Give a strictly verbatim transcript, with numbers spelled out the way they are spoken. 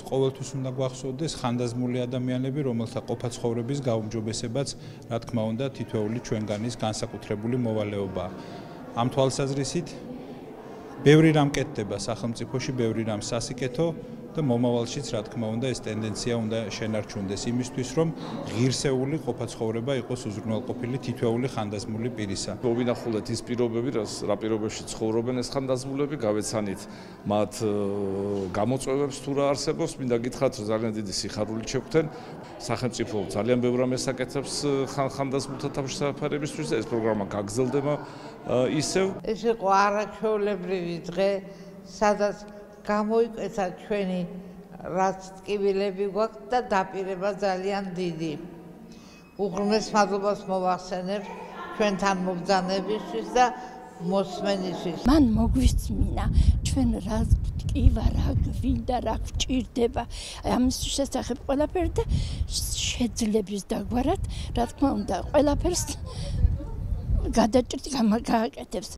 ყოველთვის უნდა გვახსოვდეს ხანდაზმული ადამიანები, რომელთა ყოფა-ცხოვრების გაუმჯობესებაც, რა თქმა უნდა, თითოეული ჩვენგანის განსაკუთრებული მოვალეობაა. Ამ თვალსაზრისით, ბევრი რამ კეთდება სახელმწიფოში, ბევრი რამ სასიკეთო და მომავალშიც, რა თქმა უნდა, ეს ტენდენცია უნდა შენარჩუნდეს იმისთვის, რომ ღირსეული ყოფა-ცხოვრება იყოს უზრუნველყოფილი თითოეული ხანდაზმული პირისა. მოვინახულეთ ის პირობები, რა პირობებში ცხოვრობენ ეს ხანდაზმულები, გავეცანით მათ გამოწვევებს თუ რა არსებობს, მინდა გითხრათ, რომ ძალიან დიდი სიხარულით შევხვდენ. სახელმწიფო ძალიან ბევრ რამეს აკეთებს ხანდაზმულთა თავშესაფარებისთვის და ეს პროგრამა გაგრძელდება ისევ. ეს იყო არაჩვეულებრივი დღე, სადაც გამოიკვეთა ჩვენი რაც ტკივილები გვაქვს და დაპირება ძალიან დიდი. უღრმეს მადლობას მოვახსენებ ჩვენთან მობრძანებისთვის და მოსმენისთვის. მან მოგვისმინა ჩვენ რა ტკივა, რა გვინდა, რა გვჭირდება. ამის შესახებ ყველაფერი და შეძლებს დაგვარად, რა თქმა უნდა, ყველაფერს გადაჭრით გააკეთებს.